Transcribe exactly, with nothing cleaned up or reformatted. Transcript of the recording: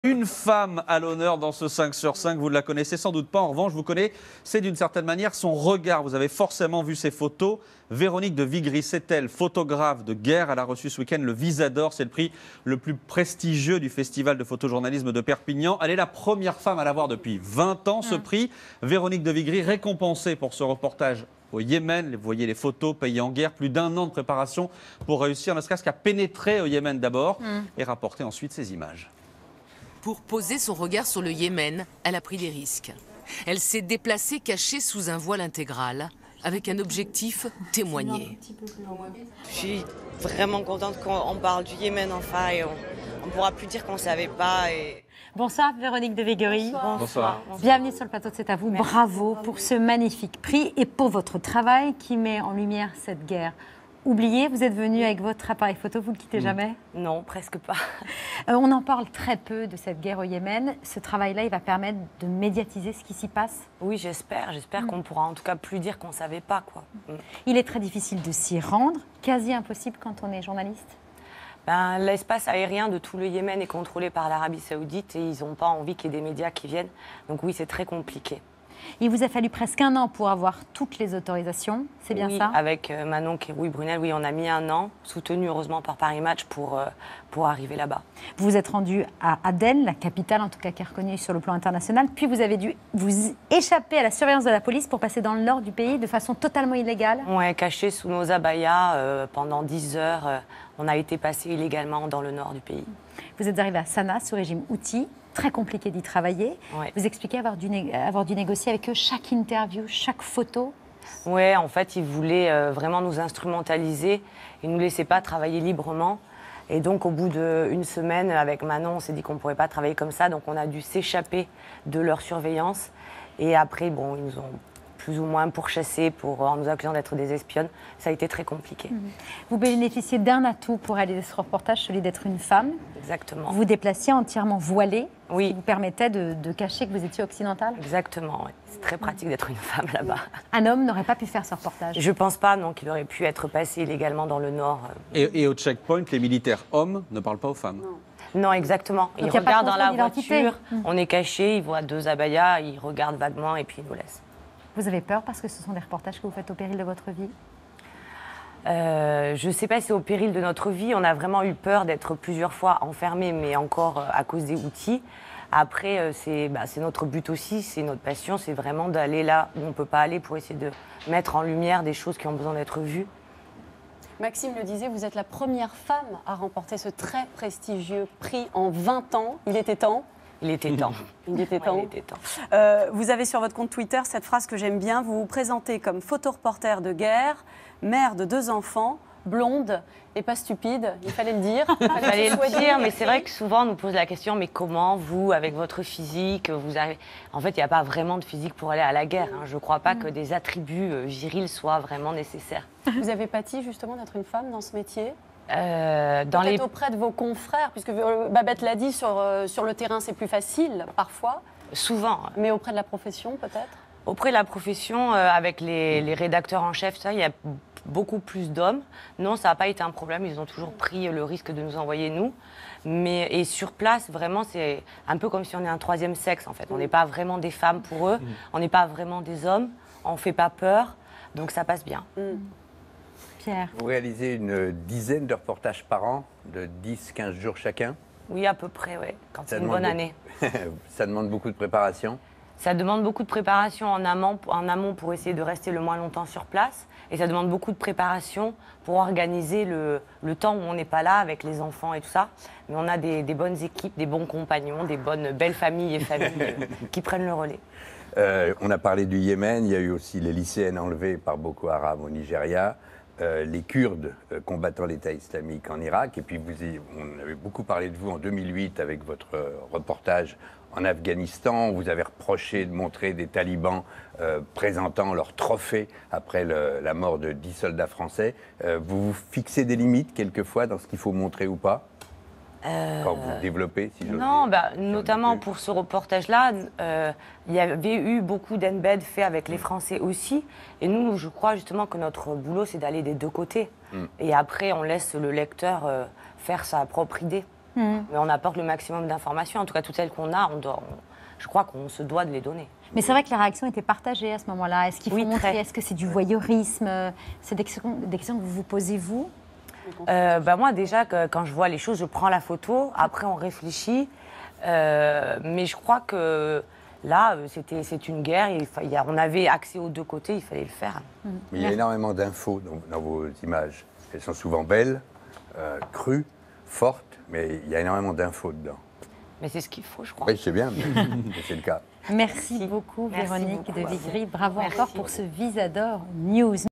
Une femme à l'honneur dans ce cinq sur cinq, vous ne la connaissez sans doute pas. En revanche, vous connaissez, c'est d'une certaine manière son regard. Vous avez forcément vu ses photos. Véronique de Vigry, c'est elle, photographe de guerre. Elle a reçu ce week-end le Visa d'Or. C'est le prix le plus prestigieux du Festival de photojournalisme de Perpignan. Elle est la première femme à l'avoir depuis vingt ans, ce prix. Véronique de Vigry, récompensée pour ce reportage au Yémen. Vous voyez les photos, pays en guerre, plus d'un an de préparation pour réussir ne serait-ce qu'à pénétrer au Yémen d'abord mm. et rapporter ensuite ces images. Pour poser son regard sur le Yémen, elle a pris des risques. Elle s'est déplacée cachée sous un voile intégral, avec un objectif témoigner. Je suis vraiment contente qu'on parle du Yémen enfin et on ne pourra plus dire qu'on ne savait pas. Et... Bonsoir Véronique de Vigry. Bonsoir. Bonsoir. Bienvenue sur le plateau de C'est à vous. Merci. Bravo pour ce magnifique prix et pour votre travail qui met en lumière cette guerre. Oubliez, vous êtes venu avec votre appareil photo, vous ne le quittez jamais? Non, presque pas. Euh, on en parle très peu de cette guerre au Yémen. Ce travail-là, il va permettre de médiatiser ce qui s'y passe? Oui, j'espère. J'espère mmh. qu'on pourra en tout cas plus dire qu'on ne savait pas, quoi. Mmh. Il est très difficile de s'y rendre, quasi impossible quand on est journaliste. Ben, l'espace aérien de tout le Yémen est contrôlé par l'Arabie Saoudite et ils n'ont pas envie qu'il y ait des médias qui viennent. Donc oui, c'est très compliqué. Il vous a fallu presque un an pour avoir toutes les autorisations, c'est bien oui, ça? Avec euh, Manon Kéroui-Brunel, oui, on a mis un an, soutenu heureusement par Paris Match pour, euh, pour arriver là-bas. Vous vous êtes rendu à Aden, la capitale en tout cas qui est reconnue sur le plan international, puis vous avez dû vous échapper à la surveillance de la police pour passer dans le nord du pays de façon totalement illégale. Oui, caché sous nos abayas euh, pendant dix heures, euh, on a été passé illégalement dans le nord du pays. Vous êtes arrivé à Sanaa, sous régime Houthi. Très compliqué d'y travailler. Ouais. Vous expliquez avoir dû, avoir dû négocier avec eux chaque interview, chaque photo. Oui, en fait, ils voulaient euh, vraiment nous instrumentaliser. Ils ne nous laissaient pas travailler librement. Et donc, au bout d'une semaine, avec Manon, on s'est dit qu'on ne pourrait pas travailler comme ça. Donc, on a dû s'échapper de leur surveillance. Et après, bon, ils nous ont plus ou moins pourchassés pour, en nous accusant d'être des espionnes. Ça a été très compliqué. Mmh. Vous bénéficiez d'un atout pour réaliser ce reportage, celui d'être une femme. Exactement. Vous vous déplaciez entièrement voilée, oui. ce qui vous permettait de, de cacher que vous étiez occidentale. Exactement, oui. C'est très pratique d'être une femme là-bas. Un homme n'aurait pas pu faire ce reportage? Je ne pense pas, non, qu'il aurait pu être passé illégalement dans le Nord. Et, et au checkpoint, les militaires hommes ne parlent pas aux femmes? Non. Non, exactement. Ils Donc, regardent dans la voiture, mmh. on est cachés, ils voient deux abayas, ils regardent vaguement et puis ils nous laissent. Vous avez peur parce que ce sont des reportages que vous faites au péril de votre vie? euh, Je ne sais pas si c'est au péril de notre vie. On a vraiment eu peur d'être plusieurs fois enfermés, mais encore à cause des outils. Après, c'est bah, notre but aussi, c'est notre passion, c'est vraiment d'aller là où on ne peut pas aller pour essayer de mettre en lumière des choses qui ont besoin d'être vues. Maxime le disait, vous êtes la première femme à remporter ce très prestigieux prix en vingt ans. Il était temps. Il était temps. Il était temps. Ouais, il était temps. Euh, vous avez sur votre compte Twitter cette phrase que j'aime bien. Vous vous présentez comme photoreporter de guerre, mère de deux enfants, blonde et pas stupide. Il fallait le dire. Il fallait le dire, mais c'est vrai que souvent on nous pose la question, mais comment vous, avec votre physique, vous arrivez... En fait, il n'y a pas vraiment de physique pour aller à la guerre. Hein. Je ne crois pas que des attributs virils soient vraiment nécessaires. Vous avez pâti justement d'être une femme dans ce métier? Euh, dans Peut-être les... auprès de vos confrères, puisque Babette l'a dit, sur, euh, sur le terrain c'est plus facile parfois. Souvent. Mais auprès de la profession peut-être? Auprès de la profession, euh, avec les, les rédacteurs en chef, ça, il y a beaucoup plus d'hommes. Non, ça n'a pas été un problème, ils ont toujours pris le risque de nous envoyer nous. Mais, et sur place, vraiment, c'est un peu comme si on est un troisième sexe en fait. On n'est pas vraiment des femmes pour eux, on n'est pas vraiment des hommes, on ne fait pas peur, donc ça passe bien. Mm. Pierre. Vous réalisez une dizaine de reportages par an, de dix à quinze jours chacun? Oui, à peu près, oui, quand c'est une bonne année. Ça demande beaucoup de préparation? Ça demande beaucoup de préparation en amont, en amont pour essayer de rester le moins longtemps sur place. Et ça demande beaucoup de préparation pour organiser le, le temps où on n'est pas là avec les enfants et tout ça. Mais on a des, des bonnes équipes, des bons compagnons, des bonnes belles familles et familles qui prennent le relais. Euh, on a parlé du Yémen, il y a eu aussi les lycéennes enlevées par Boko Haram au Nigeria. Euh, les Kurdes euh, combattant l'État islamique en Irak. Et puis, vous, on avait beaucoup parlé de vous en deux mille huit avec votre euh, reportage en Afghanistan. Vous avez reproché de montrer des talibans euh, présentant leurs trophées après le, la mort de dix soldats français. Euh, vous vous fixez des limites quelquefois dans ce qu'il faut montrer ou pas? Euh, Quand vous développez, si j'ose Non, dire, bah, notamment pour ce reportage-là, euh, il y avait eu beaucoup d'embeds faits avec les Français aussi. Et nous, je crois justement que notre boulot, c'est d'aller des deux côtés. Mm. Et après, on laisse le lecteur euh, faire sa propre idée. Mmh. Mais on apporte le maximum d'informations. En tout cas, toutes celles qu'on a, on doit, on- je crois qu'on se doit de les donner. Mais c'est vrai que la réaction était partagée à ce moment-là. Est-ce qu'il faut Oui, montrer? très. Est-ce que c'est du voyeurisme? C'est des questions, des questions que vous vous posez, vous? Euh, bah moi, déjà, que, quand je vois les choses, je prends la photo. Après, on réfléchit. Euh, mais je crois que là, euh, c'était, c'est une guerre. Il fa- il y a- on avait accès aux deux côtés, il fallait le faire. Mais il y a énormément d'infos dans, dans vos images. Elles sont souvent belles, euh, crues, fortes, mais il y a énormément d'infos dedans. Mais c'est ce qu'il faut, je crois. Oui, c'est bien, mais mais c'est le cas. Merci beaucoup, Merci Véronique beaucoup de à vous. Vigry. Bravo Merci. encore pour ce Visador News.